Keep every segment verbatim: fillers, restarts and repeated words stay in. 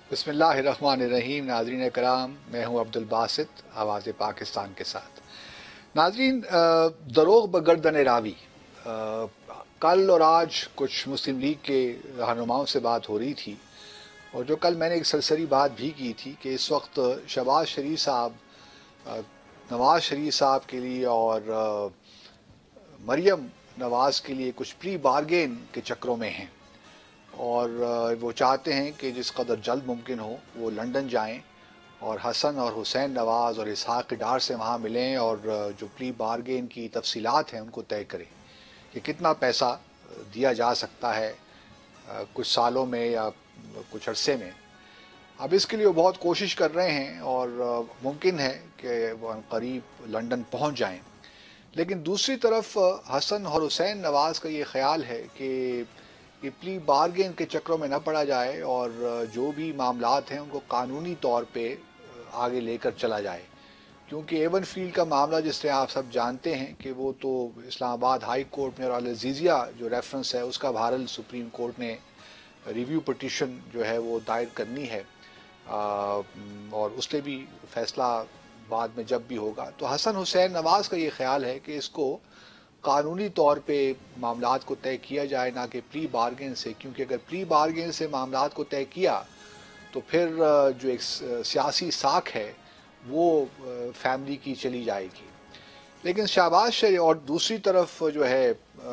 بسم اللہ الرحمن الرحیم۔ ناظرین کرام، میں ہوں عبد الباسط آواز پاکستان کے ساتھ۔ ناظرین، دروغ بگردن راوی، کل اور آج کچھ مسلم لیگ کے رہنماؤں سے بات ہو رہی تھی، اور جو کل میں نے ایک سرسری بات بھی کی تھی کہ اس وقت شہباز شریف صاحب نواز شریف صاحب کے لیے اور مریم نواز کے لیے کچھ پری بارگین کے چکروں میں ہیں، اور وہ چاہتے ہیں کہ جس قدر جلد ممکن ہو وہ لنڈن جائیں اور حسن اور حسین نواز اور اسحاق ڈار سے وہاں ملیں اور جو پلی بارگین کی تفصیلات ہیں ان کو طے کریں کہ کتنا پیسہ دیا جا سکتا ہے کچھ سالوں میں یا کچھ عرصے میں۔ اب اس کے لیے وہ بہت کوشش کر رہے ہیں اور ممکن ہے کہ وہ قریب لنڈن پہنچ جائیں، لیکن دوسری طرف حسن اور حسین نواز کا یہ خیال ہے کہ یہ پلی بارگین کے چکروں میں نہ پڑا جائے اور جو بھی معاملات ہیں ان کو قانونی طور پہ آگے لے کر چلا جائے، کیونکہ ایون فیلڈ کا معاملہ جس طرح آپ سب جانتے ہیں کہ وہ تو اسلام آباد ہائی کورٹ میں اور العزیزیہ جو ریفرنس ہے اس کا بہرحال سپریم کورٹ نے ریویو پٹیشن جو ہے وہ دائر کرنی ہے، اور اس پہ بھی فیصلہ بعد میں جب بھی ہوگا۔ تو حسن حسین نواز کا یہ خیال ہے کہ اس کو قانونی طور پہ معاملات کو طے کیا جائے، نہ کہ پری بارگین سے، کیونکہ اگر پری بارگین سے معاملات کو طے کیا تو پھر جو ایک سیاسی ساکھ ہے وہ فیملی کی چلی جائے گی۔ لیکن شہباز شریف اور دوسری طرف جو ہے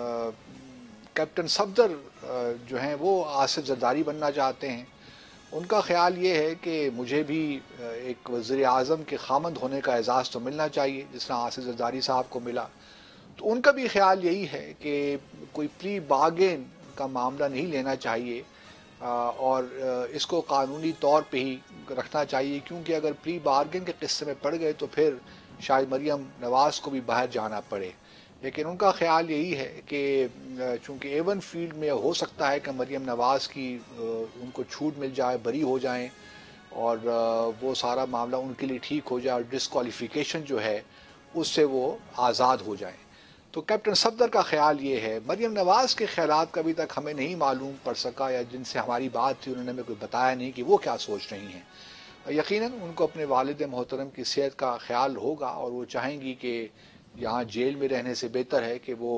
کیپٹن صفدر جو ہیں وہ آصف زرداری بننا چاہتے ہیں۔ ان کا خیال یہ ہے کہ مجھے بھی ایک وزیر اعظم کے خامند ہونے کا اعزاز تو ملنا چاہیے جس طرح آصف زرداری صاحب کو ملا۔ تو ان کا بھی خیال یہی ہے کہ کوئی پری بارگین کا معاملہ نہیں لینا چاہیے اور اس کو قانونی طور پہ ہی رکھنا چاہیے، کیونکہ اگر پری بارگین کے قصے میں پڑ گئے تو پھر شاید مریم نواز کو بھی باہر جانا پڑے۔ لیکن ان کا خیال یہی ہے کہ چونکہ ایون فیلڈ میں ہو سکتا ہے کہ مریم نواز کی ان کو چھوٹ مل جائے، بری ہو جائیں اور وہ سارا معاملہ ان کے لیے ٹھیک ہو جائے اور ڈسکوالیفیکیشن جو ہے اس سے وہ آزاد ہو جائیں۔ تو کیپٹن صفدر کا خیال یہ ہے۔ مریم نواز کے خیالات کا ابھی تک ہمیں نہیں معلوم پڑ سکا، یا جن سے ہماری بات تھی انہوں نے ہمیں کوئی بتایا نہیں کہ وہ کیا سوچ رہی ہیں۔ یقیناً ان کو اپنے والد محترم کی صحت کا خیال ہوگا اور وہ چاہیں گی کہ یہاں جیل میں رہنے سے بہتر ہے کہ وہ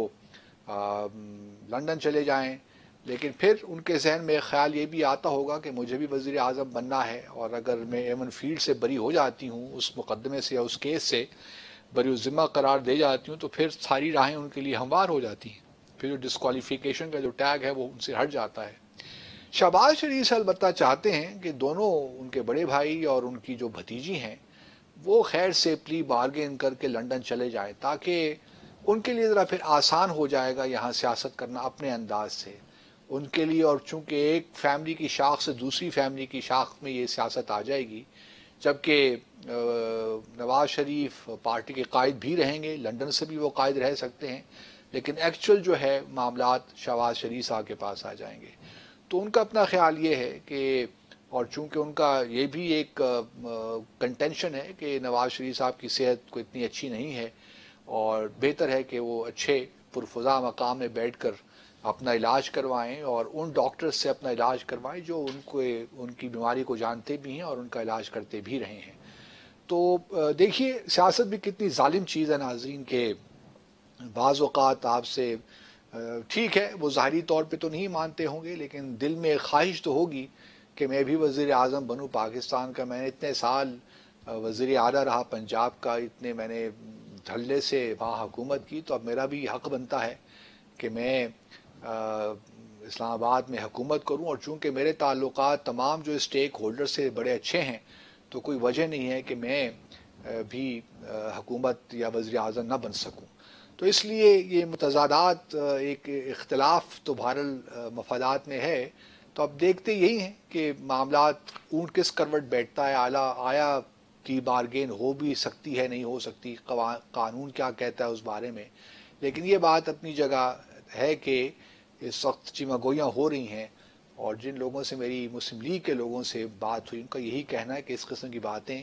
لنڈن چلے جائیں، لیکن پھر ان کے ذہن میں خیال یہ بھی آتا ہوگا کہ مجھے بھی وزیر اعظم بننا ہے، اور اگر میں ایون فیلڈ سے بری ہو جاتی ہوں، اس مقدمے سے یا اس کیس سے بری الذمہ قرار دے جاتی ہوں، تو پھر ساری راہیں ان کے لیے ہموار ہو جاتی ہیں، پھر جو ڈسکوالیفیکیشن کا جو ٹیگ ہے وہ ان سے ہٹ جاتا ہے۔ شہباز شریف سے البتہ چاہتے ہیں کہ دونوں ان کے بڑے بھائی اور ان کی جو بھتیجی ہیں وہ خیر سے پلی بارگین کر کے لنڈن چلے جائیں، تاکہ ان کے لیے ذرا پھر آسان ہو جائے گا یہاں سیاست کرنا اپنے انداز سے ان کے لیے، اور چونکہ ایک فیملی کی شاخ سے دوسری فیملی کی شاخ میں یہ سیاست آ جائے گی، جبکہ نواز شریف پارٹی کے قائد بھی رہیں گے، لنڈن سے بھی وہ قائد رہ سکتے ہیں، لیکن ایکچوئل جو ہے معاملات شہباز شریف صاحب کے پاس آ جائیں گے۔ تو ان کا اپنا خیال یہ ہے کہ، اور چونکہ ان کا یہ بھی ایک کنٹینشن ہے کہ نواز شریف صاحب کی صحت کو اتنی اچھی نہیں ہے اور بہتر ہے کہ وہ اچھے پرفضا مقام میں بیٹھ کر اپنا علاج کروائیں اور ان ڈاکٹر سے اپنا علاج کروائیں جو ان کو ان کی بیماری کو جانتے بھی ہیں اور ان کا علاج کرتے بھی رہے ہیں۔ تو دیکھیے سیاست بھی کتنی ظالم چیز ہے ناظرین، کہ بعض اوقات آپ سے ٹھیک ہے وہ ظاہری طور پہ تو نہیں مانتے ہوں گے، لیکن دل میں ایک خواہش تو ہوگی کہ میں بھی وزیر اعظم بنوں پاکستان کا، میں نے اتنے سال وزیر اعلیٰ رہا پنجاب کا، اتنے میں نے دھڑلے سے وہاں حکومت کی، تو اب میرا بھی حق بنتا ہے کہ میں اسلام آباد میں حکومت کروں، اور چونکہ میرے تعلقات تمام جو اسٹیک ہولڈر سے بڑے اچھے ہیں تو کوئی وجہ نہیں ہے کہ میں بھی حکومت یا وزیر اعظم نہ بن سکوں۔ تو اس لیے یہ متضادات، ایک اختلاف تو بہرحال مفادات میں ہے۔ تو اب دیکھتے یہی ہیں کہ معاملات اونٹ کس کروٹ بیٹھتا ہے، اعلیٰ آیا کی بارگین ہو بھی سکتی ہے نہیں ہو سکتی، قانون کیا کہتا ہے اس بارے میں، لیکن یہ بات اپنی جگہ ہے کہ اس وقت چیمگوئیاں ہو رہی ہیں، اور جن لوگوں سے میری مسلم لیگ کے لوگوں سے بات ہوئی ان کا یہی کہنا ہے کہ اس قسم کی باتیں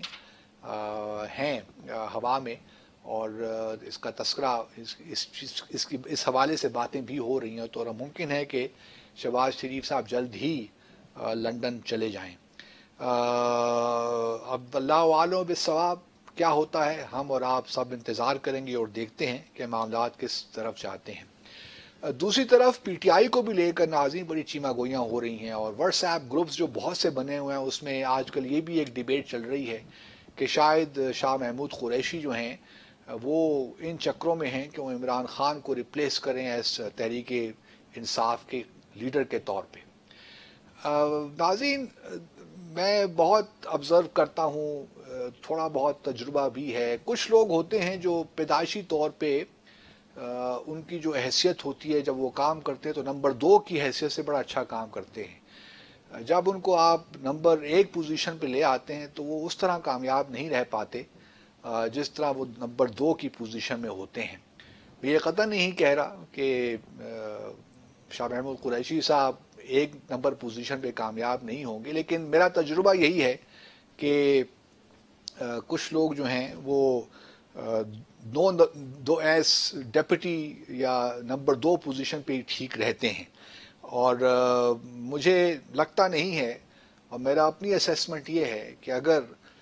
ہیں ہوا میں، اور اس کا تذکرہ اس اس اس کی اس حوالے سے باتیں بھی ہو رہی ہیں، تو ممکن ہے کہ شہباز شریف صاحب جلد ہی لنڈن چلے جائیں۔ اب اللہ عالم بالصواب کیا ہوتا ہے، ہم اور آپ سب انتظار کریں گے اور دیکھتے ہیں کہ معاملات کس طرف جاتے ہیں۔ دوسری طرف پی ٹی آئی کو بھی لے کر ناظرین بڑی چیمہ گوئیاں ہو رہی ہیں، اور واٹس ایپ گروپس جو بہت سے بنے ہوئے ہیں اس میں آج کل یہ بھی ایک ڈیبیٹ چل رہی ہے کہ شاید شاہ محمود قریشی جو ہیں وہ ان چکروں میں ہیں کہ وہ عمران خان کو ریپلیس کریں ایز تحریک انصاف کے لیڈر کے طور پہ۔ ناظرین میں بہت آبزرو کرتا ہوں، تھوڑا بہت تجربہ بھی ہے، کچھ لوگ ہوتے ہیں جو پیدائشی طور پہ ان کی جو حیثیت ہوتی ہے جب وہ کام کرتے ہیں تو نمبر دو کی حیثیت سے بڑا اچھا کام کرتے ہیں، جب ان کو آپ نمبر ایک پوزیشن پہ لے آتے ہیں تو وہ اس طرح کامیاب نہیں رہ پاتے جس طرح وہ نمبر دو کی پوزیشن میں ہوتے ہیں۔ میں یہ قطعا نہیں کہہ رہا کہ شاہ محمود قریشی صاحب ایک نمبر پوزیشن پہ کامیاب نہیں ہوں گے، لیکن میرا تجربہ یہی ہے کہ کچھ لوگ جو ہیں وہ نو دو ایس ڈیپٹی یا نمبر دو پوزیشن پہ ٹھیک رہتے ہیں، اور مجھے لگتا نہیں ہے، اور میرا اپنی اسیسمنٹ یہ ہے کہ اگر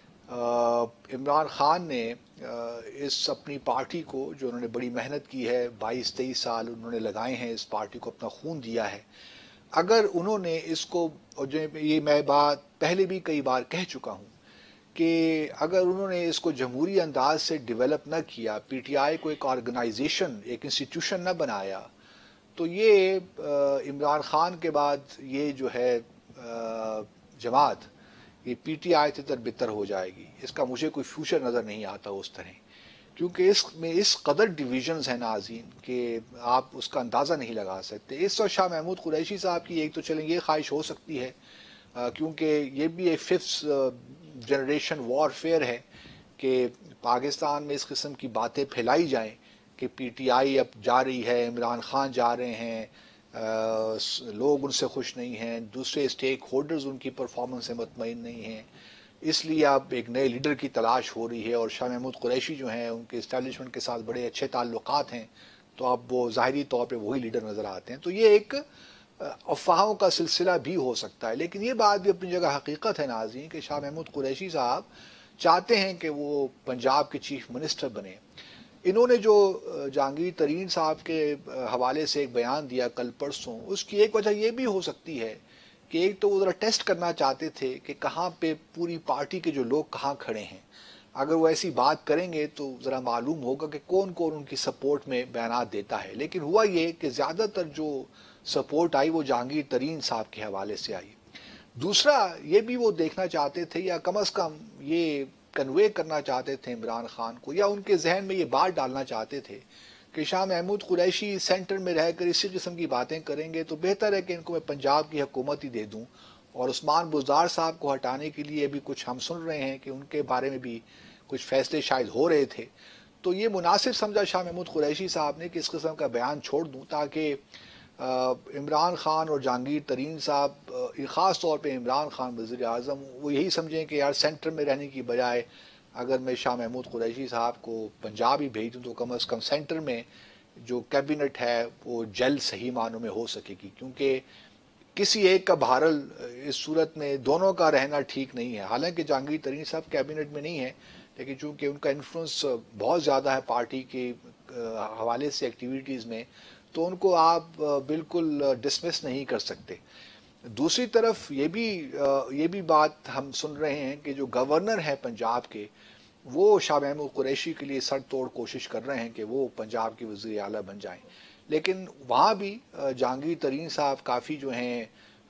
عمران خان نے اس اپنی پارٹی کو جو انہوں نے بڑی محنت کی ہے، بائیس تیئیس سال انہوں نے لگائے ہیں اس پارٹی کو، اپنا خون دیا ہے، اگر انہوں نے اس کو، اور یہ میں بات پہلے بھی کئی بار کہہ چکا ہوں کہ اگر انہوں نے اس کو جمہوری انداز سے ڈیولپ نہ کیا، پی ٹی آئی کو ایک آرگنائزیشن، ایک انسٹیٹیوشن نہ بنایا، تو یہ عمران خان کے بعد یہ جو ہے جماعت، یہ پی ٹی آئی سے تر بتر ہو جائے گی، اس کا مجھے کوئی فیوچر نظر نہیں آتا اس طرح، کیونکہ اس میں اس قدر ڈویژنز ہیں ناظرین کہ آپ اس کا اندازہ نہیں لگا سکتے۔ اس وقت شاہ محمود قریشی صاحب کی ایک تو چلیں یہ خواہش ہو سکتی ہے کیونکہ یہ بھی ایک ففتھ جنریشن وار فیئر ہے کہ پاکستان میں اس قسم کی باتیں پھیلائی جائیں کہ پی ٹی آئی اب جا رہی ہے، عمران خان جا رہے ہیں، لوگ ان سے خوش نہیں ہیں، دوسرے اسٹیک ہولڈرز ان کی پرفارمنس سے مطمئن نہیں ہیں، اس لیے اب ایک نئے لیڈر کی تلاش ہو رہی ہے، اور شاہ محمود قریشی جو ہیں ان کے اسٹیبلشمنٹ کے ساتھ بڑے اچھے تعلقات ہیں، تو اب وہ ظاہری طور پہ وہی لیڈر نظر آتے ہیں، تو یہ ایک افواہوں کا سلسلہ بھی ہو سکتا ہے، لیکن یہ بات بھی اپنی جگہ حقیقت ہے ناظرین کہ شاہ محمود قریشی صاحب چاہتے ہیں کہ وہ پنجاب کے چیف منسٹر بنے۔ انہوں نے جو جہانگیر ترین صاحب کے حوالے سے ایک بیان دیا کل پرسوں، اس کی ایک وجہ یہ بھی ہو سکتی ہے کہ ایک تو وہ ذرا ٹیسٹ کرنا چاہتے تھے کہ کہاں پہ پوری پارٹی کے جو لوگ کہاں کھڑے ہیں، اگر وہ ایسی بات کریں گے تو ذرا معلوم ہوگا کہ کون کون ان کی سپورٹ میں بیانات دیتا ہے، لیکن ہوا یہ کہ زیادہ تر جو سپورٹ آئی وہ جہانگیر ترین صاحب کے حوالے سے آئی۔ دوسرا یہ بھی وہ دیکھنا چاہتے تھے، یا کم از کم یہ کنوے کرنا چاہتے تھے عمران خان کو، یا ان کے ذہن میں یہ بات ڈالنا چاہتے تھے کہ شاہ محمود قریشی سینٹر میں رہ کر اسی قسم کی باتیں کریں گے تو بہتر ہے کہ ان کو میں پنجاب کی حکومت ہی دے دوں، اور عثمان بزدار صاحب کو ہٹانے کے لیے بھی کچھ ہم سن رہے ہیں کہ ان کے بارے میں بھی کچھ فیصلے شاید ہو رہے تھے، تو یہ مناسب سمجھا شاہ محمود قریشی صاحب نے کہ اس قسم کا بیان چھوڑ دوں تاکہ عمران خان اور جہانگیر ترین صاحب، خاص طور پہ عمران خان وزیر اعظم، وہ یہی سمجھیں کہ یار سینٹر میں رہنے کی بجائے اگر میں شاہ محمود قریشی صاحب کو پنجاب ہی بھیج دوں تو کم از کم سینٹر میں جو کیبنٹ ہے وہ جل صحیح معنوں میں ہو سکے گی، کیونکہ کسی ایک کا بہرحال اس صورت میں دونوں کا رہنا ٹھیک نہیں ہے۔ حالانکہ جہانگیر ترین صاحب کیبنٹ میں نہیں ہے، لیکن چونکہ ان کا انفلوئنس بہت زیادہ ہے پارٹی کے حوالے سے ایکٹیویٹیز میں، تو ان کو آپ بالکل ڈسمس نہیں کر سکتے۔ دوسری طرف یہ بھی یہ بھی بات ہم سن رہے ہیں کہ جو گورنر ہیں پنجاب کے، وہ شاہ محمود قریشی کے لیے سر توڑ کوشش کر رہے ہیں کہ وہ پنجاب کے وزیر اعلیٰ بن جائیں، لیکن وہاں بھی جہانگیر ترین صاحب کافی جو ہیں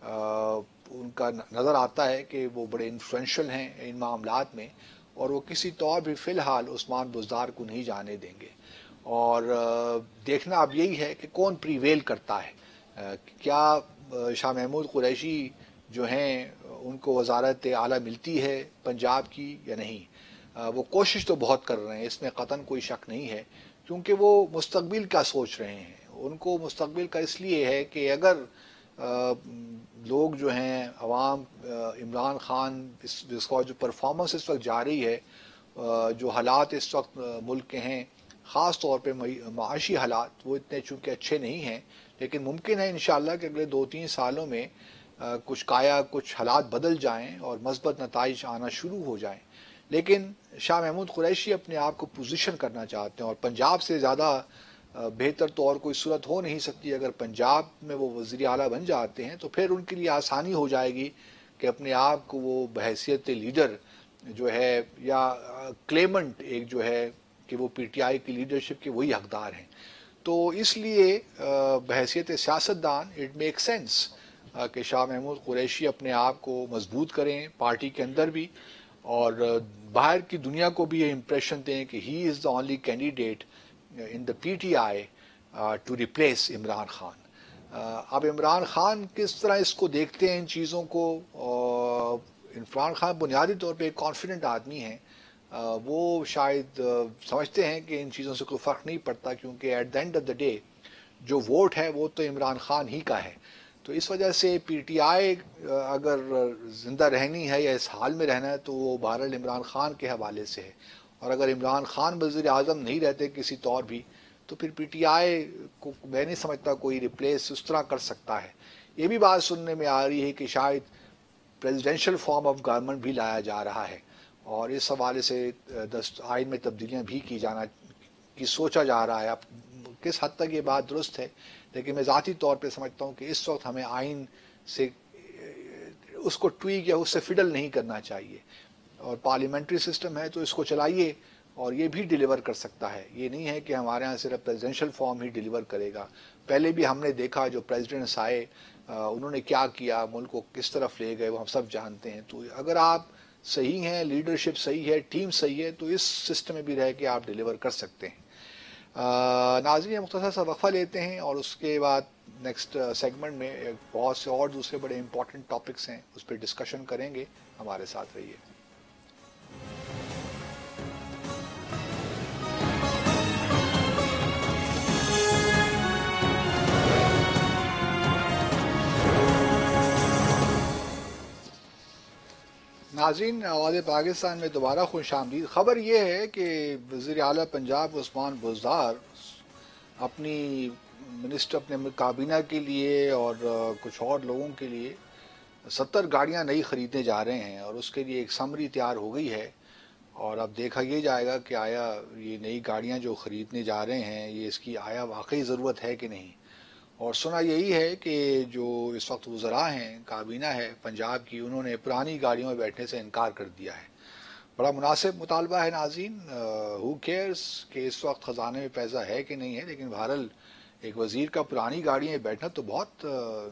ان کا نظر آتا ہے کہ وہ بڑے انفلوئنشل ہیں ان معاملات میں، اور وہ کسی طور بھی فی الحال عثمان بزدار کو نہیں جانے دیں گے، اور دیکھنا اب یہی ہے کہ کون پریویل کرتا ہے، کیا شاہ محمود قریشی جو ہیں ان کو وزارت اعلیٰ ملتی ہے پنجاب کی یا نہیں۔ وہ کوشش تو بہت کر رہے ہیں، اس میں قطعاً کوئی شک نہیں ہے، کیونکہ وہ مستقبل کا سوچ رہے ہیں، ان کو مستقبل کا اس لیے ہے کہ اگر لوگ جو ہیں عوام عمران خان جس کا جو پرفارمنس اس وقت جاری ہے، جو حالات اس وقت ملک کے ہیں، خاص طور پہ معاشی حالات وہ اتنے چونکہ اچھے نہیں ہیں، لیکن ممکن ہے انشاءاللہ کہ اگلے دو تین سالوں میں کچھ کایا کچھ حالات بدل جائیں اور مثبت نتائج آنا شروع ہو جائیں، لیکن شاہ محمود قریشی اپنے آپ کو پوزیشن کرنا چاہتے ہیں، اور پنجاب سے زیادہ بہتر تو اور کوئی صورت ہو نہیں سکتی۔ اگر پنجاب میں وہ وزیر اعلیٰ بن جاتے ہیں تو پھر ان کے لیے آسانی ہو جائے گی کہ اپنے آپ کو وہ بحیثیت لیڈر جو ہے یا کلیمنٹ ایک جو ہے کہ وہ پی ٹی آئی کی لیڈرشپ کے وہی حقدار ہیں۔ تو اس لیے بحیثیت سیاستدان اٹ میک سینس کہ شاہ محمود قریشی اپنے آپ کو مضبوط کریں پارٹی کے اندر بھی، اور باہر کی دنیا کو بھی یہ امپریشن دیں کہ he is the only candidate in the P T I to replace Imran Khan. اب عمران خان کس طرح اس کو دیکھتے ہیں ان چیزوں کو؟ عمران خان بنیادی طور پہ ایک کانفیڈنٹ آدمی ہیں، وہ شاید سمجھتے ہیں کہ ان چیزوں سے کوئی فرق نہیں پڑتا، کیونکہ at the end of the day جو ووٹ ہے وہ تو عمران خان ہی کا ہے۔ تو اس وجہ سے پی ٹی آئی اگر زندہ رہنی ہے یا اس حال میں رہنا ہے تو وہ بہرحال عمران خان کے حوالے سے ہے، اور اگر عمران خان وزیر اعظم نہیں رہتے کسی طور بھی تو پھر پی ٹی آئی کو میں نہیں سمجھتا کوئی ریپلیس اس طرح کر سکتا ہے۔ یہ بھی بات سننے میں آ رہی ہے کہ شاید پریزیڈینشل فارم آف گورنمنٹ بھی لایا جا رہا ہے، اور اس حوالے سے آئین میں تبدیلیاں بھی کی جانا کی سوچا جا رہا ہے۔ اب کس حد تک یہ بات درست ہے، لیکن میں ذاتی طور پہ سمجھتا ہوں کہ اس وقت ہمیں آئین سے اس کو ٹویک یا اس سے فڈل نہیں کرنا چاہیے، اور پارلیمنٹری سسٹم ہے تو اس کو چلائیے، اور یہ بھی ڈیلیور کر سکتا ہے۔ یہ نہیں ہے کہ ہمارے ہاں صرف پریزیڈینشل فارم ہی ڈیلیور کرے گا۔ پہلے بھی ہم نے دیکھا جو پریزیڈنٹس آئے انہوں نے کیا کیا، ملک کو کس طرف لے گئے، وہ ہم سب جانتے ہیں۔ تو اگر آپ صحیح ہیں، لیڈرشپ صحیح ہے، ٹیم صحیح ہے، تو اس سسٹم میں بھی رہ کے آپ ڈیلیور کر سکتے ہیں۔ ناظرین مختصر سا وقفہ لیتے ہیں، اور اس کے بعد نیکسٹ سیگمنٹ میں بہت سے اور دوسرے بڑے امپورٹنٹ ٹاپکس ہیں، اس پہ ڈسکشن کریں گے۔ ہمارے ساتھ رہیے۔ ناظرین آواز پاکستان میں دوبارہ خوش آمدید۔ خبر یہ ہے کہ وزیر اعلیٰ پنجاب عثمان بزدار اپنی منسٹر اپنے کابینہ کے لیے اور کچھ اور لوگوں کے لیے ستر گاڑیاں نئی خریدنے جا رہے ہیں، اور اس کے لیے ایک سمری تیار ہو گئی ہے، اور اب دیکھا یہ جائے گا کہ آیا یہ نئی گاڑیاں جو خریدنے جا رہے ہیں یہ اس کی آیا واقعی ضرورت ہے کہ نہیں۔ اور سنا یہی ہے کہ جو اس وقت وزراء ہیں، کابینہ ہے پنجاب کی، انہوں نے پرانی گاڑیوں میں بیٹھنے سے انکار کر دیا ہے۔ بڑا مناسب مطالبہ ہے ناظرین، ہو کیئرس کہ اس وقت خزانے میں پیسہ ہے کہ نہیں ہے، لیکن بہرحال ایک وزیر کا پرانی گاڑی میں بیٹھنا تو بہت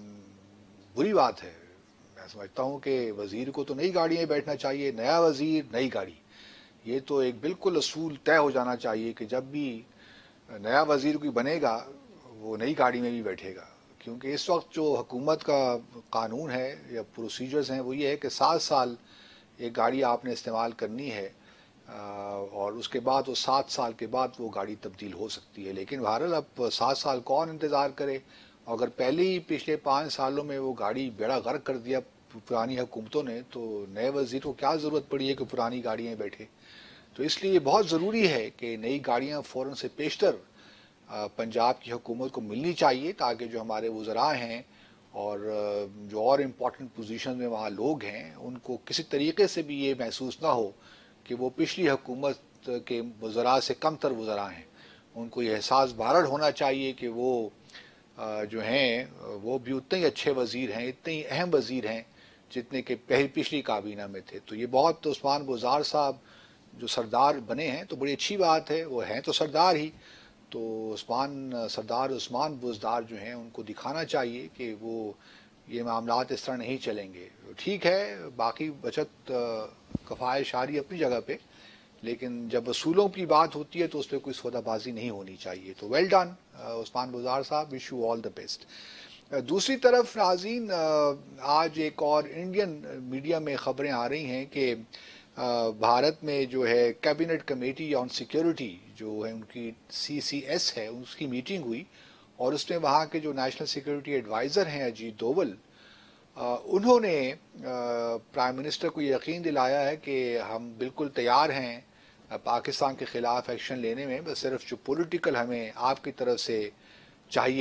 بری بات ہے۔ میں سمجھتا ہوں کہ وزیر کو تو نئی گاڑی میں بیٹھنا چاہیے، نیا وزیر نئی گاڑی، یہ تو ایک بالکل اصول طے ہو جانا چاہیے کہ جب بھی نیا وزیر کوئی بنے گا وہ نئی گاڑی میں بھی بیٹھے گا، کیونکہ اس وقت جو حکومت کا قانون ہے یا پروسیجرز ہیں وہ یہ ہے کہ سات سال ایک گاڑی آپ نے استعمال کرنی ہے، اور اس کے بعد وہ سات سال کے بعد وہ گاڑی تبدیل ہو سکتی ہے۔ لیکن بہرحال اب سات سال کون انتظار کرے، اگر پہلے ہی پچھلے پانچ سالوں میں وہ گاڑی بیڑا غرق کر دیا پرانی حکومتوں نے، تو نئے وزیر کو کیا ضرورت پڑی ہے کہ پرانی گاڑی میں بیٹھے۔ تو اس لیے بہت ضروری ہے کہ نئی گاڑیاں فوراً سے پیشتر پنجاب کی حکومت کو ملنی چاہیے، تاکہ جو ہمارے وزراء ہیں اور جو اور امپورٹنٹ پوزیشن میں وہاں لوگ ہیں ان کو کسی طریقے سے بھی یہ محسوس نہ ہو کہ وہ پچھلی حکومت کے وزراء سے کم تر وزراء ہیں۔ ان کو یہ احساس بہرحال ہونا چاہیے کہ وہ جو ہیں وہ بھی اتنے ہی اچھے وزیر ہیں، اتنے ہی اہم وزیر ہیں جتنے کہ پچھلی کابینہ میں تھے۔ تو یہ بہت عثمان بزدار صاحب جو سردار بنے ہیں تو بڑی اچھی بات ہے، وہ ہیں تو سردار ہی، تو عثمان سردار عثمان بزدار جو ہیں ان کو دکھانا چاہیے کہ وہ یہ معاملات اس طرح نہیں چلیں گے۔ ٹھیک ہے باقی بچت کفایت شاری اپنی جگہ پہ، لیکن جب اصولوں کی بات ہوتی ہے تو اس پہ کوئی سودا بازی نہیں ہونی چاہیے۔ تو ویل ڈن عثمان بزدار صاحب، wish you all the best. دوسری طرف ناظرین آج ایک اور انڈین میڈیا میں خبریں آ رہی ہیں کہ بھارت میں جو ہے کیبنٹ کمیٹی آن سیکیورٹی جو ہے ان کی سی سی ایس ہے، اس کی میٹنگ ہوئی، اور اس میں وہاں کے جو نیشنل سیکیورٹی ایڈوائزر ہیں اجیت دوول، انہوں نے پرائم منسٹر کو یقین دلایا ہے کہ ہم بالکل تیار ہیں پاکستان کے خلاف ایکشن لینے میں، بس صرف جو پولیٹیکل ہمیں آپ کی طرف سے چاہیے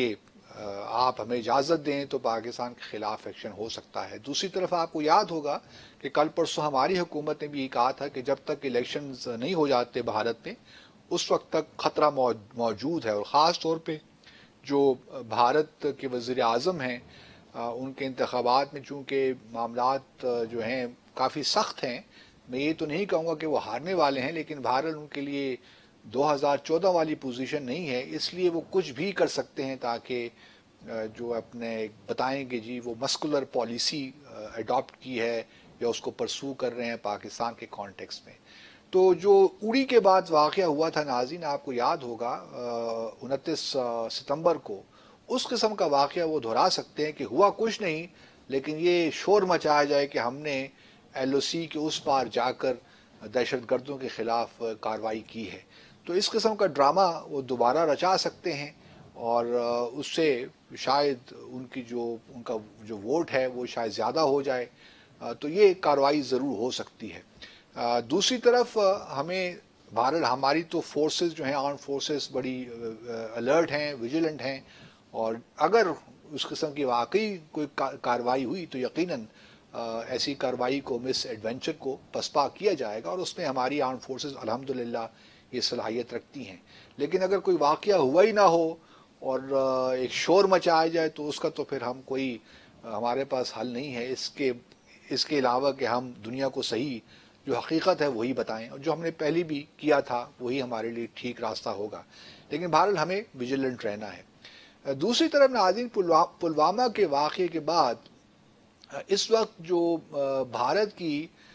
آپ ہمیں اجازت دیں تو پاکستان کے خلاف ایکشن ہو سکتا ہے۔ دوسری طرف آپ کو یاد ہوگا کہ کل پرسوں ہماری حکومت نے بھی یہ کہا تھا کہ جب تک الیکشنز نہیں ہو جاتے بھارت میں اس وقت تک خطرہ موجود ہے، اور خاص طور پہ جو بھارت کے وزیر اعظم ہیں ان کے انتخابات میں چونکہ معاملات جو ہیں کافی سخت ہیں، میں یہ تو نہیں کہوں گا کہ وہ ہارنے والے ہیں، لیکن بہرحال ان کے لیے دو ہزار چودہ والی پوزیشن نہیں ہے، اس لیے وہ کچھ بھی کر سکتے ہیں تاکہ جو اپنے بتائیں کہ جی وہ مسکولر پالیسی اڈاپٹ کی ہے یا اس کو پرسو کر رہے ہیں پاکستان کے کانٹیکس میں۔ تو جو اڑی کے بعد واقعہ ہوا تھا ناظرین، آپ کو یاد ہوگا انتیس ستمبر کو، اس قسم کا واقعہ وہ دہرا سکتے ہیں کہ ہوا کچھ نہیں، لیکن یہ شور مچایا جائے کہ ہم نے ایل او سی کے اس پار جا کر دہشت گردوں کے خلاف کارروائی کی ہے۔ تو اس قسم کا ڈرامہ وہ دوبارہ رچا سکتے ہیں، اور اس سے شاید ان کی جو ان کا جو ووٹ ہے وہ شاید زیادہ ہو جائے، تو یہ کارروائی ضرور ہو سکتی ہے۔ دوسری طرف ہمیں بھارت ہماری تو فورسز جو ہیں آرم فورسز بڑی الرٹ ہیں، ویجیلنٹ ہیں، اور اگر اس قسم کی واقعی کوئی کارروائی ہوئی تو یقیناً ایسی کارروائی کو مس ایڈونچر کو پسپا کیا جائے گا، اور اس میں ہماری آرم فورسز الحمدللہ یہ صلاحیت رکھتی ہیں۔ لیکن اگر کوئی واقعہ ہوا ہی نہ ہو اور ایک شور مچایا جائے تو اس کا تو پھر ہم کوئی ہمارے پاس حل نہیں ہے اس کے اس کے علاوہ کہ ہم دنیا کو صحیح جو حقیقت ہے وہی بتائیں، اور جو ہم نے پہلی بھی کیا تھا وہی ہمارے لیے ٹھیک راستہ ہوگا، لیکن بہرحال ہمیں ویجیلنٹ رہنا ہے۔ دوسری طرف ناظرین، پلوامہ کے واقعے کے بعد اس وقت جو بھارت کی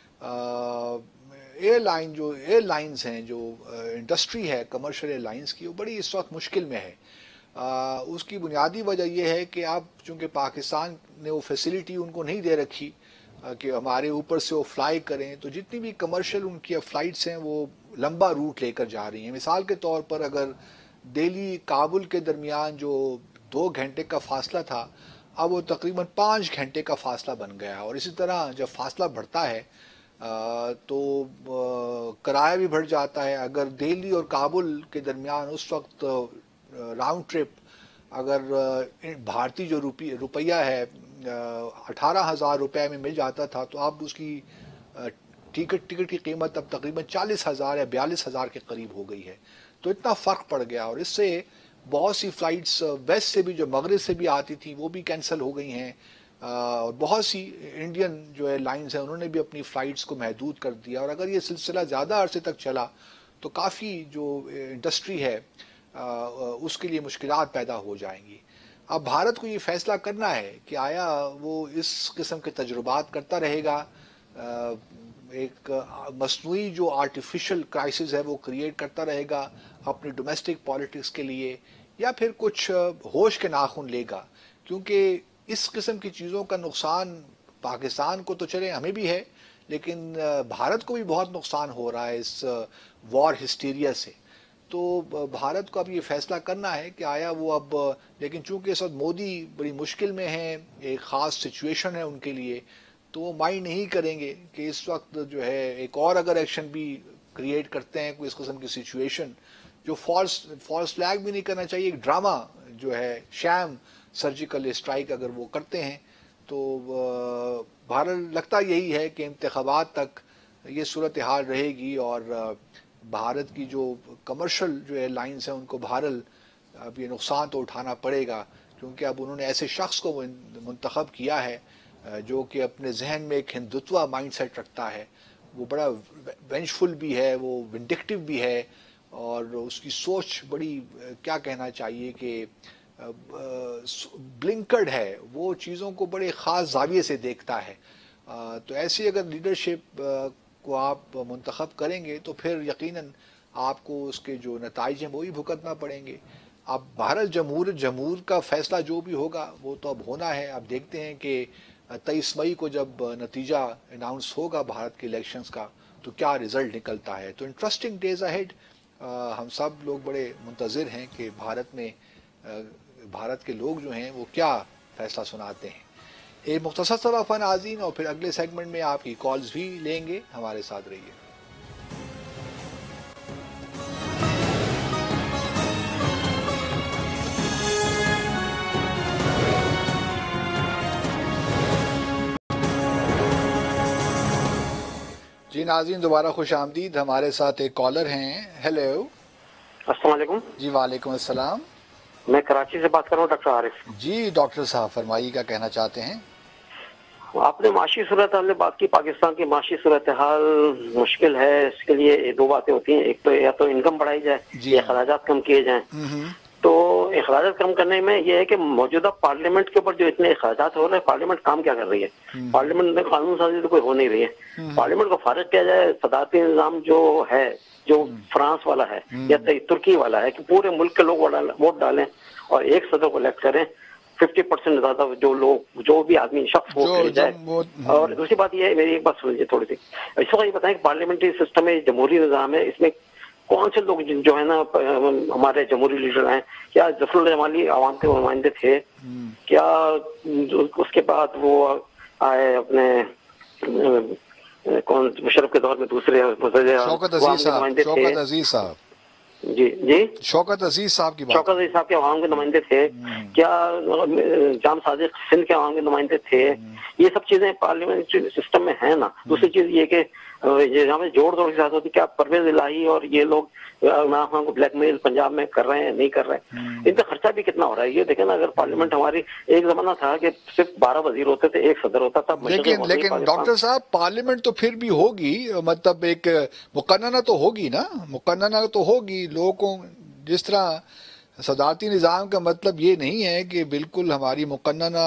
ایئر لائن جو ایئر لائنز ہیں، جو انڈسٹری ہے کمرشل ایئر لائنز کی، وہ بڑی اس وقت مشکل میں ہے۔ اس کی بنیادی وجہ یہ ہے کہ اب چونکہ پاکستان نے وہ فیسلٹی ان کو نہیں دے رکھی کہ ہمارے اوپر سے وہ فلائی کریں، تو جتنی بھی کمرشل ان کی فلائٹس ہیں وہ لمبا روٹ لے کر جا رہی ہیں۔ مثال کے طور پر اگر دہلی کابل کے درمیان جو دو گھنٹے کا فاصلہ تھا، اب وہ تقریباً پانچ گھنٹے کا فاصلہ بن گیا، اور اسی طرح جب فاصلہ بڑھتا ہے تو کرایہ بھی بڑھ جاتا ہے۔ اگر دہلی اور کابل کے درمیان اس وقت راؤنڈ ٹرپ اگر بھارتی جو روپی روپیہ ہے اٹھارہ ہزار روپے میں مل جاتا تھا، تو اب اس کی ٹکٹ ٹکٹ کی قیمت اب تقریباً چالیس ہزار یا بیالیس ہزار کے قریب ہو گئی ہے۔ تو اتنا فرق پڑ گیا، اور اس سے بہت سی فلائٹس ویسٹ سے بھی جو مغرب سے بھی آتی تھیں وہ بھی کینسل ہو گئی ہیں، اور بہت سی انڈین جو ایئر لائنز ہیں انہوں نے بھی اپنی فلائٹس کو محدود کر دیا، اور اگر یہ سلسلہ زیادہ عرصے تک چلا تو کافی جو انڈسٹری ہے اس کے لیے مشکلات پیدا ہو جائیں گی۔ اب بھارت کو یہ فیصلہ کرنا ہے کہ آیا وہ اس قسم کے تجربات کرتا رہے گا، ایک مصنوعی جو آرٹیفیشل کرائسس ہے وہ کریٹ کرتا رہے گا اپنی ڈومیسٹک پالیٹکس کے لیے، یا پھر کچھ ہوش کے ناخن لے گا، کیونکہ اس قسم کی چیزوں کا نقصان پاکستان کو تو چلے ہمیں بھی ہے، لیکن بھارت کو بھی بہت نقصان ہو رہا ہے اس وار ہسٹیریا سے۔ تو بھارت کو اب یہ فیصلہ کرنا ہے کہ آیا وہ اب، لیکن چونکہ اس وقت مودی بڑی مشکل میں ہیں، ایک خاص سچویشن ہے ان کے لیے، تو وہ مائنڈ نہیں کریں گے کہ اس وقت جو ہے ایک اور اگر ایکشن بھی کریٹ کرتے ہیں کوئی اس قسم کی سچویشن جو فالس فالس فلیگ بھی نہیں کرنا چاہیے، ایک ڈرامہ جو ہے شام سرجیکل اسٹرائک اگر وہ کرتے ہیں، تو بہرحال لگتا یہی ہے کہ انتخابات تک یہ صورتحال رہے گی، اور بھارت کی جو کمرشل جو ایئر لائنز ہیں ان کو بہرحال اب یہ نقصان تو اٹھانا پڑے گا، کیونکہ اب انہوں نے ایسے شخص کو منتخب کیا ہے جو کہ اپنے ذہن میں ایک ہندوتوا مائنڈ سیٹ رکھتا ہے، وہ بڑا وینجفل بھی ہے، وہ ونڈکٹیو بھی ہے، اور اس کی سوچ بڑی کیا کہنا چاہیے کہ بلنکرڈ ہے، وہ چیزوں کو بڑے خاص زاویے سے دیکھتا ہے۔ تو ایسی اگر لیڈرشپ کو آپ منتخب کریں گے تو پھر یقیناً آپ کو اس کے جو نتائج ہیں وہی بھگتنا پڑیں گے۔ اب بھارت جمہور جمہور کا فیصلہ جو بھی ہوگا وہ تو اب ہونا ہے۔ اب دیکھتے ہیں کہ تیئیس مئی کو جب نتیجہ اناؤنس ہوگا بھارت کے الیکشنز کا تو کیا رزلٹ نکلتا ہے۔ تو انٹرسٹنگ ڈیز اہیڈ، ہم سب لوگ بڑے منتظر ہیں کہ بھارت میں بھارت کے لوگ جو ہیں وہ کیا فیصلہ سناتے ہیں۔ ایک مختصر سا وقفہ ناظرین، اور پھر اگلے سیگمنٹ میں آپ کی کالز بھی لیں گے، ہمارے ساتھ رہیے۔ جی ناظرین دوبارہ خوش آمدید. ہمارے ساتھ ایک کالر ہیں. ہیلو. السلام علیکم. جی وعلیکم السلام. میں کراچی سے بات کر رہا ہوں ڈاکٹر عارف. جی ڈاکٹر صاحب فرمائیے کیا کہنا چاہتے ہیں. آپ نے معاشی صورتحال میں بات کی. پاکستان کی معاشی صورتحال مشکل ہے. اس کے لیے دو باتیں ہوتی ہیں. ایک تو یا تو انکم بڑھائی جائے یا اخراجات کم کیے جائیں. تو اخراجات کم کرنے میں یہ ہے کہ موجودہ پارلیمنٹ کے اوپر جو اتنے اخراجات ہو رہے ہیں پارلیمنٹ کام کیا کر رہی ہے. پارلیمنٹ میں قانون سازی تو کوئی ہو نہیں رہی ہے. پارلیمنٹ کو فارغ کیا جائے. صدارتی نظام جو ہے جو فرانس والا ہے یا ترکی والا ہے کہ پورے ملک کے لوگ ووٹ ڈالیں اور ایک صدر کو الیکٹ کریں. ففٹی پرسینٹ زیادہ جو لوگ جو بھی آدمی شخص ووٹ لے جائے. اور دوسری بات یہ ہے میری ایک بات سمجھیے تھوڑی سی. اس وقت یہ بتائیں کہ پارلیمنٹری سسٹم ہے جمہوری نظام ہے. اس میں کون سے لوگ جو ہے نا ہمارے جمہوری لیڈر ہیں. کیا ظفر اللہ جمالی عوام کے نمائندے تھے؟ کیا اس کے بعد وہ آئے اپنے کون مشرف کے دور میں دوسرے شوکت عزیز صاحب. شوکت عزیز صاحب جی جی شوکت عزیز صاحب کی بات. شوکت عزیز صاحب کے عوام کے نمائندے تھے. کیا جام صادق سندھ کے عوام کے نمائندے تھے؟ یہ سب چیزیں پارلیمنٹ سسٹم میں ہیں نا. دوسری چیز یہ کہ یہاں پہ جوڑ توڑ کی ساتھ ہوتی. کیا پرویز الہی اور یہ لوگ عمران خان کو بلیک میل پنجاب میں کر رہے ہیں نہیں کر رہے ہیں؟ ان کا خرچہ بھی کتنا ہو رہا ہے یہ دیکھیں نا. اگر پارلیمنٹ ہماری ایک زمانہ تھا کہ صرف بارہ وزیر ہوتے تھے ایک صدر ہوتا تھا. لیکن لیکن ڈاکٹر صاحب پارلیمنٹ تو پھر بھی ہوگی. مطلب ایک مقننہ تو ہوگی نا. مقننہ تو ہوگی. لوگوں کو جس طرح صدارتی نظام کا مطلب یہ نہیں ہے کہ بالکل ہماری مقننہ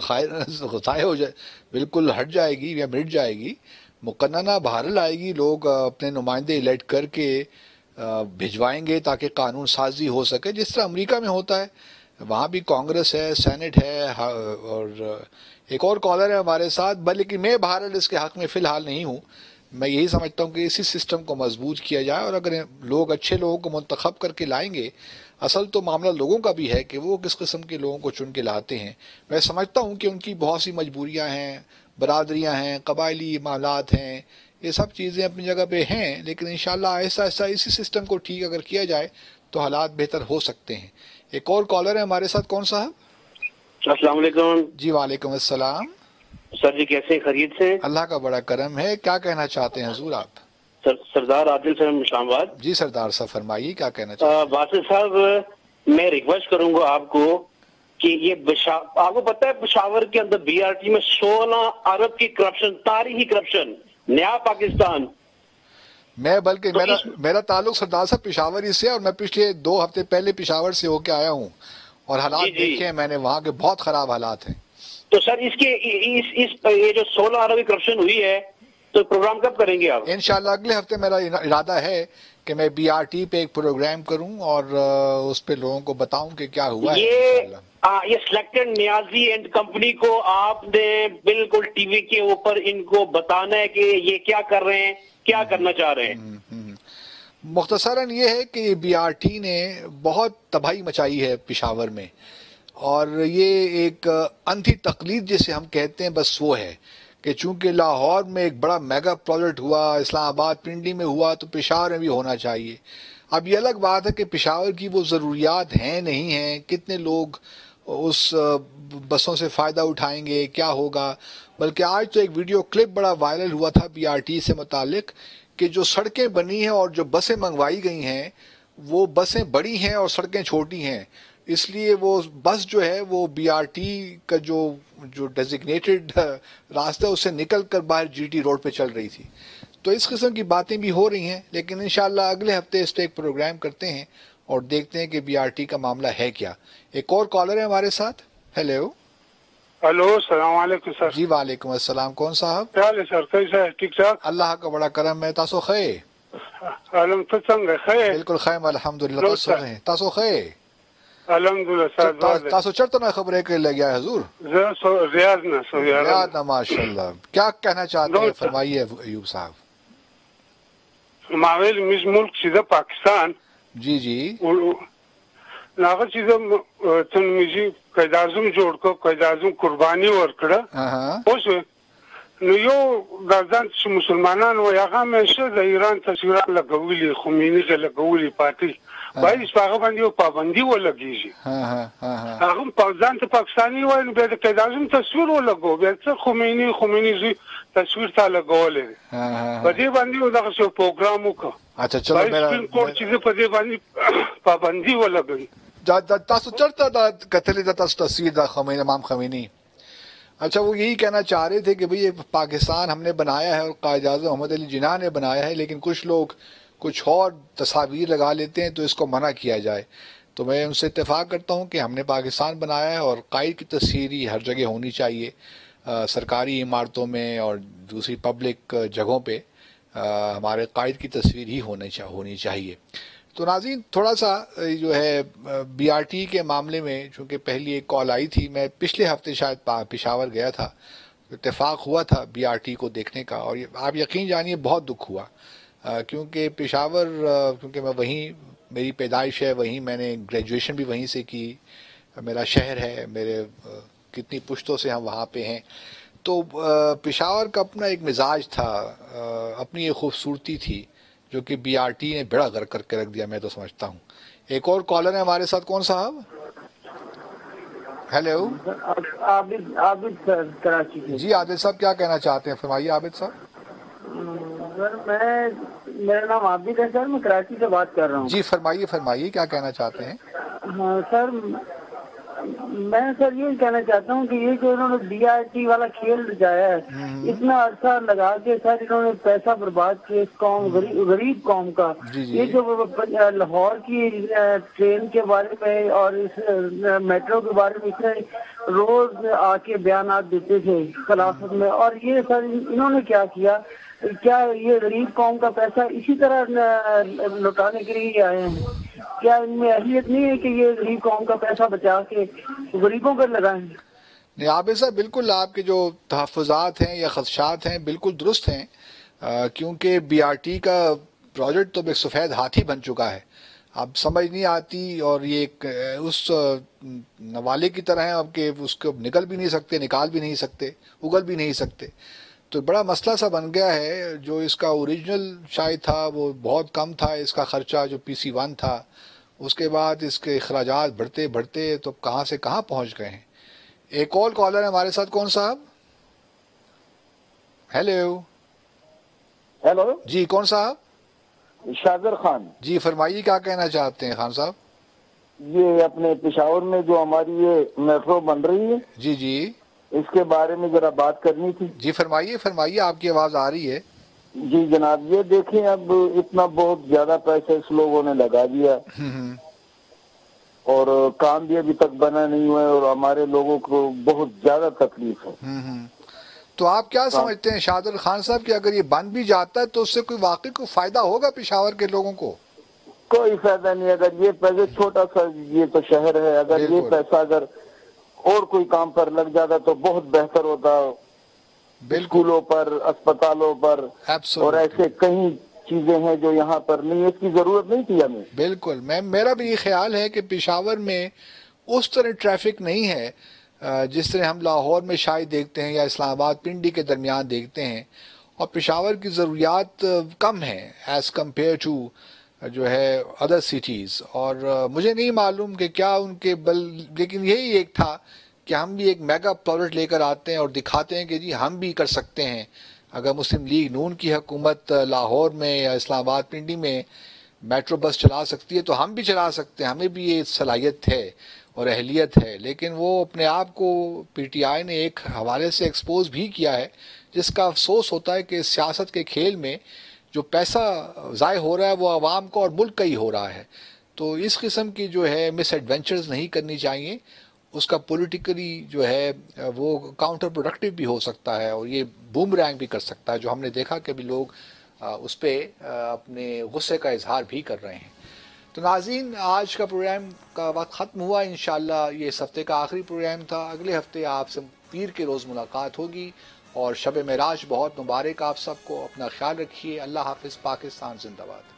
ضائع ہو جائے بالکل ہٹ جائے گی یا مٹ جائے گی. مقننہ بہرحال آئے گی. لوگ اپنے نمائندے الیکٹ کر کے بھجوائیں گے تاکہ قانون سازی ہو سکے جس طرح امریکہ میں ہوتا ہے. وہاں بھی کانگریس ہے سینٹ ہے. اور ایک اور کالر ہے ہمارے ساتھ. بلکہ میں بہرحال اس کے حق میں فی الحال نہیں ہوں. میں یہی سمجھتا ہوں کہ اسی سسٹم کو مضبوط کیا جائے اور اگر لوگ اچھے لوگوں کو منتخب کر کے لائیں گے. اصل تو معاملہ لوگوں کا بھی ہے کہ وہ کس قسم کے لوگوں کو چن کے لاتے ہیں. میں سمجھتا ہوں کہ ان کی بہت سی مجبوریاں ہیں برادریاں ہیں قبائلی معاملات ہیں. یہ سب چیزیں اپنی جگہ پہ ہیں لیکن انشاءاللہ آہستہ آہستہ اسی سسٹم کو ٹھیک اگر کیا جائے تو حالات بہتر ہو سکتے ہیں. ایک اور کالر ہے ہمارے ساتھ. کون صاحب؟ السلام علیکم. جی وعلیکم السلام. سر جی کیسے ہیں؟ خیریت سے؟ اللہ کا بڑا کرم ہے. کیا کہنا چاہتے ہیں حضور آپ؟ سر سردار عادل صاحب اسلام آباد. جی سردار صاحب فرمائیے کیا کہنا چاہتے ہیں. باسط صاحب میں ریکویسٹ کروں گا آپ کو کہ یہ آپ کو پتہ ہے پشاور کے اندر بی آر ٹی میں سولہ ارب کی کرپشن تاریخی کرپشن نیا پاکستان. میں بلکہ میرا میرا تعلق سردار صاحب پشاور ہی سے اور میں پچھلے دو ہفتے پہلے پشاور سے ہو کے آیا ہوں اور حالات دیکھے ہیں میں نے وہاں کے بہت خراب حالات ہیں. تو سر اس کے اس اس یہ جو سولہ ارب کی کرپشن ہوئی ہے تو پروگرام کب کریں گے آپ؟ انشاءاللہ اگلے ہفتے میرا ارادہ ہے کہ میں بی آر ٹی پہ ایک پروگرام کروں اور اس پہ لوگوں کو بتاؤں کہ کیا ہوا ہے. یہ سلیکٹڈ نیازی اینڈ کمپنی کو آپ نے بالکل ٹی وی کے اوپر ان کو بتانا ہے کہ یہ کیا کر رہے ہیں کیا کرنا چاہ رہے ہیں. مختصراً یہ ہے کہ بی آر ٹی نے بہت تباہی مچائی ہے پشاور میں اور یہ ایک اندھی تقلید جسے ہم کہتے ہیں بس وہ ہے کہ چونکہ لاہور میں ایک بڑا میگا پروجیکٹ ہوا اسلام آباد پنڈی میں ہوا تو پشاور میں بھی ہونا چاہیے. اب یہ الگ بات ہے کہ پشاور کی وہ ضروریات ہیں نہیں ہیں کتنے لوگ اس بسوں سے فائدہ اٹھائیں گے کیا ہوگا. بلکہ آج تو ایک ویڈیو کلپ بڑا وائرل ہوا تھا بی آر ٹی سے متعلق کہ جو سڑکیں بنی ہیں اور جو بسیں منگوائی گئی ہیں وہ بسیں بڑی ہیں اور سڑکیں چھوٹی ہیں. اس لیے وہ بس جو ہے وہ بی آر ٹی کا جو جو ڈیزگنیٹڈ راستہ اس سے نکل کر باہر جی ٹی روڈ پہ چل رہی تھی. تو اس قسم کی باتیں بھی ہو رہی ہیں لیکن انشاءاللہ اگلے ہفتے اس پہ ایک پروگرام کرتے ہیں اور دیکھتے ہیں کہ بی آر ٹی کا معاملہ ہے کیا. ایک اور کالر ہے ہمارے ساتھ. ہیلو. ہلو السلام علیکم سر. جی وعلیکم السلام. کون صاحب؟ کیا حال ہے سر؟ کیسا ہے؟ ٹھیک ٹھاک. اللہ کا بڑا کرم ہے. تاسو خے؟ الحمد څنګه خے؟ بالکل خیم الحمدللہ. تاسو خے؟ تاسو خے؟ الحمدللہ سر. تاسو چرته نه خبرې کوي لګیا حضور؟ زه ریاض نه سو یار. ریاض نه ماشاءاللہ. کیا کہنا چاہتے ہیں فرمائیے ایوب صاحب. ماویل مش ملک چې پاکستان. جی جی. ناغه چې تن میږي قائد اعظم جوړ کو قائد اعظم قرباني ورکړه. اوس نو یو د ځان چې مسلمانان وایي هغه همیشه د ایران تصویرات لګولي، خمیني ته لګولي پارټي باید په هغه باندې یو پابندي ولګېږي. هغه په ځان ته پاکستاني وایي نو بیا د قائد اعظم تصویر ولګو، بیا څه خمیني خمیني زوی تصویر تا لګولی دی. په دې باندې یو دغسې یو پروګرام وکړه. اچھا چلو میرا سپریم کورټ چې زه په دې باندې پابندي ولګوي. تاسو چرته دا کتلې ده تاسو تصویر دا خمینی امام خمینی؟ اچھا وہ یہی کہنا چاہ رہے تھے کہ بھئی پاکستان ہم نے بنایا ہے اور قائد اعظم محمد علی جناح نے بنایا ہے، لیکن کچھ لوگ کچھ اور تصاویر لگا لیتے ہیں تو اس کو منع کیا جائے. تو میں ان سے اتفاق کرتا ہوں کہ ہم نے پاکستان بنایا ہے اور قائد کی تصویر ہی ہر جگہ ہونی چاہیے، سرکاری عمارتوں میں اور دوسری پبلک جگہوں پہ ہمارے قائد کی تصویر ہی ہونی چاہیے. تو ناظرین تھوڑا سا جو ہے بی آر ٹی کے معاملے میں چونکہ پہلی ایک کال آئی تھی، میں پچھلے ہفتے شاید پشاور گیا تھا، اتفاق ہوا تھا بی آر ٹی کو دیکھنے کا، اور آپ یقین جانیے بہت دکھ ہوا کیونکہ پشاور، کیونکہ میں وہیں میری پیدائش ہے، وہیں میں نے گریجویشن بھی وہیں سے کی، میرا شہر ہے، میرے کتنی پشتوں سے ہم وہاں پہ ہیں. تو پشاور کا اپنا ایک مزاج تھا، اپنی ایک خوبصورتی تھی جو کہ بی آر ٹی نے بڑا غرق کر کے رکھ دیا، میں تو سمجھتا ہوں. ایک اور کالر ہے ہمارے ساتھ، کون صاحب؟ ہیلو عابد کراچی سے. جی عابد صاحب کیا کہنا چاہتے ہیں، فرمائیے عابد صاحب. سر میں میرا نام عابد ہے سر، میں کراچی سے بات کر رہا ہوں. جی فرمائیے فرمائیے کیا کہنا چاہتے ہیں. ہاں سر، میں سر یہ کہنا چاہتا ہوں کہ یہ جو انہوں نے بی آر ٹی والا کھیل رچایا ہے، اتنا عرصہ لگا کے سر انہوں نے پیسہ برباد کیا اس قوم غریب قوم کا. یہ جو لاہور کی ٹرین کے بارے میں اور اس میٹرو کے بارے میں اتنے روز آ کے بیانات دیتے تھے خلافت میں، اور یہ سر انہوں نے کیا کیا؟ کیا یہ غریب قوم کا پیسہ اسی طرح لوٹانے کے لیے آئے ہیں؟ کیا ان میں اہلیت نہیں ہے کہ یہ غریب قوم کا پیسہ بچا کے غریبوں پر لگائیں؟ نہیں عابد صاحب، بالکل آپ کے جو تحفظات ہیں یا خدشات ہیں بالکل درست ہیں، کیونکہ بی آر ٹی کا پروجیکٹ تو ایک سفید ہاتھی بن چکا ہے. اب سمجھ نہیں آتی، اور یہ ایک اس نوالے کی طرح ہے اب کہ اس کو نکل بھی نہیں سکتے، نکال بھی نہیں سکتے، اگل بھی نہیں سکتے. تو بڑا مسئلہ سا بن گیا ہے. جو اس کا اوریجنل شاید تھا وہ بہت کم تھا، اس کا خرچہ جو پی سی ون تھا، اس کے بعد اس کے اخراجات بڑھتے بڑھتے تو کہاں سے کہاں پہنچ گئے ہیں. ایک اور کالر ہے ہمارے ساتھ، کون صاحب؟ ہیلو ہیلو جی کون صاحب؟ شاذر خان. جی فرمائیے کیا کہنا چاہتے ہیں خان صاحب. یہ اپنے پشاور میں جو ہماری یہ میٹرو بن رہی ہے، جی جی اس کے بارے میں ذرا بات کرنی تھی. جی فرمائیے فرمائیے آپ کی آواز آ رہی ہے. جی جناب، یہ دیکھیں اب اتنا بہت زیادہ پیسے اس لوگوں نے لگا دیا اور کام بھی ابھی تک بنا نہیں ہوا ہے اور ہمارے لوگوں کو بہت زیادہ تکلیف ہے. تو آپ کیا سمجھتے ہیں شاذر خان صاحب کہ اگر یہ بن بھی جاتا ہے تو اس سے کوئی واقعی کوئی فائدہ ہوگا پشاور کے لوگوں کو؟ کوئی فائدہ نہیں. اگر یہ پیسے، چھوٹا سا یہ تو شہر ہے، اگر یہ پیسہ اگر اور کوئی کام پر لگ جاتا تو بہت بہتر ہوتا. اسکولوں پر، اسپتالوں پر اور ایسے کئی چیزیں ہیں جو یہاں پر نہیں، اس کی ضرورت نہیں تھی ہمیں. بالکل، میں میرا بھی یہ خیال ہے کہ پشاور میں اس طرح ٹریفک نہیں ہے جس طرح ہم لاہور میں شاید دیکھتے ہیں یا اسلام آباد پنڈی کے درمیان دیکھتے ہیں، اور پشاور کی ضروریات کم ہیں ایز کمپیئر ٹو جو ہے ادر سٹیز. اور مجھے نہیں معلوم کہ کیا ان کے بل، لیکن یہی ایک تھا کہ ہم بھی ایک میگا پروجیکٹ لے کر آتے ہیں اور دکھاتے ہیں کہ جی ہم بھی کر سکتے ہیں. اگر مسلم لیگ نون کی حکومت لاہور میں یا اسلام آباد پنڈی میں میٹرو بس چلا سکتی ہے تو ہم بھی چلا سکتے ہیں، ہمیں بھی یہ صلاحیت ہے اور اہلیت ہے. لیکن وہ اپنے آپ کو پی ٹی آئی نے ایک حوالے سے ایکسپوز بھی کیا ہے، جس کا افسوس ہوتا ہے کہ سیاست کے کھیل میں جو پیسہ ضائع ہو رہا ہے وہ عوام کا اور ملک کا ہی ہو رہا ہے. تو اس قسم کی جو ہے مس ایڈونچرز نہیں کرنی چاہیے. اس کا پولیٹیکلی جو ہے وہ کاؤنٹر پروڈکٹیو بھی ہو سکتا ہے اور یہ بوم رینگ بھی کر سکتا ہے، جو ہم نے دیکھا کہ بھی لوگ اس پہ اپنے غصے کا اظہار بھی کر رہے ہیں. تو ناظرین، آج کا پروگرام کا وقت ختم ہوا. انشاءاللہ یہ اس ہفتے کا آخری پروگرام تھا. اگلے ہفتے آپ سے پیر کے روز ملاقات ہوگی، اور شب معراج بہت مبارک آپ سب کو. اپنا خیال رکھیے. اللہ حافظ. پاکستان زندہ باد.